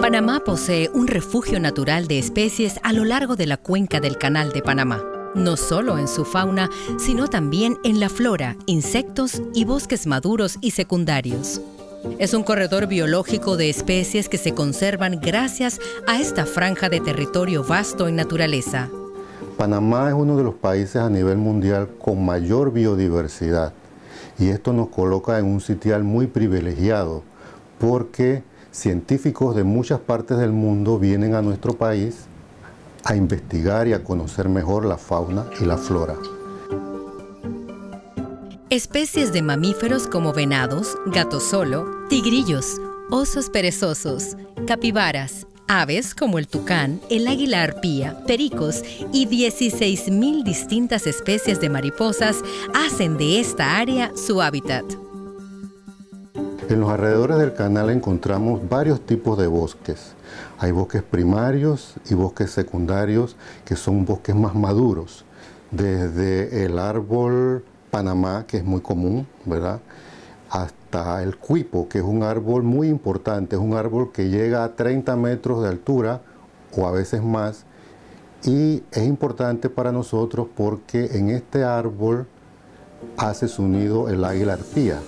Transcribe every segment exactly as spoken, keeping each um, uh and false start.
Panamá posee un refugio natural de especies a lo largo de la cuenca del Canal de Panamá, no solo en su fauna, sino también en la flora, insectos y bosques maduros y secundarios. Es un corredor biológico de especies que se conservan gracias a esta franja de territorio vasto en naturaleza. Panamá es uno de los países a nivel mundial con mayor biodiversidad y esto nos coloca en un sitial muy privilegiado porque científicos de muchas partes del mundo vienen a nuestro país a investigar y a conocer mejor la fauna y la flora. Especies de mamíferos como venados, gatosolo, tigrillos, osos perezosos, capibaras, aves como el tucán, el águila arpía, pericos y dieciséis mil distintas especies de mariposas hacen de esta área su hábitat. En los alrededores del canal encontramos varios tipos de bosques. Hay bosques primarios y bosques secundarios que son bosques más maduros. Desde el árbol Panamá, que es muy común, ¿verdad?, hasta el cuipo, que es un árbol muy importante. Es un árbol que llega a treinta metros de altura o a veces más. Y es importante para nosotros porque en este árbol hace su nido el águila arpía.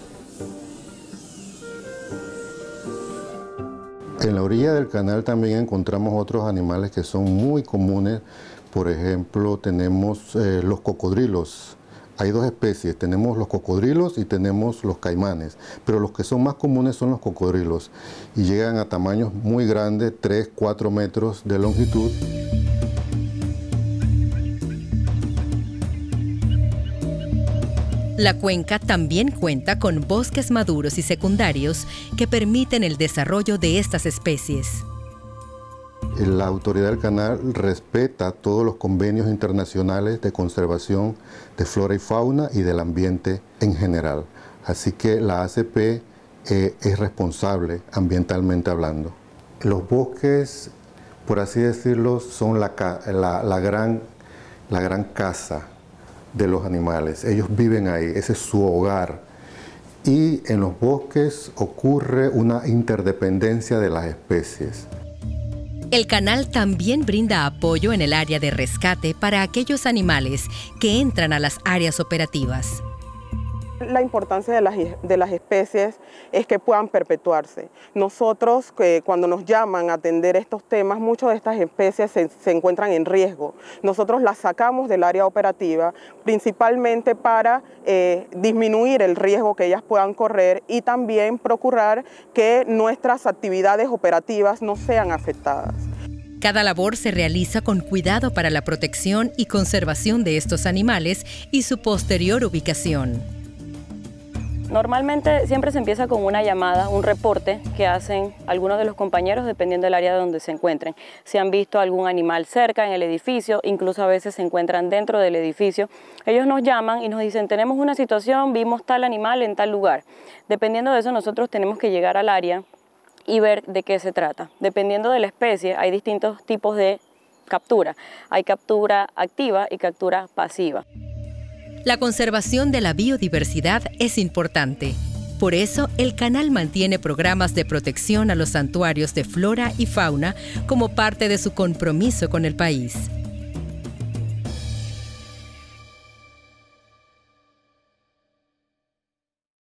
En la orilla del canal también encontramos otros animales que son muy comunes. Por ejemplo, tenemos eh, los cocodrilos. Hay dos especies, tenemos los cocodrilos y tenemos los caimanes, pero los que son más comunes son los cocodrilos y llegan a tamaños muy grandes, tres, cuatro metros de longitud. La cuenca también cuenta con bosques maduros y secundarios que permiten el desarrollo de estas especies. La autoridad del canal respeta todos los convenios internacionales de conservación de flora y fauna y del ambiente en general. Así que la A C P eh, es responsable ambientalmente hablando. Los bosques, por así decirlo, son la, la, la, gran, la gran casa de los animales. Ellos viven ahí, ese es su hogar. Y en los bosques ocurre una interdependencia de las especies. El canal también brinda apoyo en el área de rescate para aquellos animales que entran a las áreas operativas. La importancia de las, de las especies es que puedan perpetuarse. Nosotros, que cuando nos llaman a atender estos temas, muchas de estas especies se, se encuentran en riesgo. Nosotros las sacamos del área operativa, principalmente para eh, disminuir el riesgo que ellas puedan correr y también procurar que nuestras actividades operativas no sean afectadas. Cada labor se realiza con cuidado para la protección y conservación de estos animales y su posterior ubicación. Normalmente siempre se empieza con una llamada, un reporte que hacen algunos de los compañeros dependiendo del área donde se encuentren. Si han visto algún animal cerca en el edificio, incluso a veces se encuentran dentro del edificio, ellos nos llaman y nos dicen tenemos una situación, vimos tal animal en tal lugar. Dependiendo de eso nosotros tenemos que llegar al área y ver de qué se trata. Dependiendo de la especie hay distintos tipos de captura. Hay captura activa y captura pasiva. La conservación de la biodiversidad es importante. Por eso, el canal mantiene programas de protección a los santuarios de flora y fauna como parte de su compromiso con el país.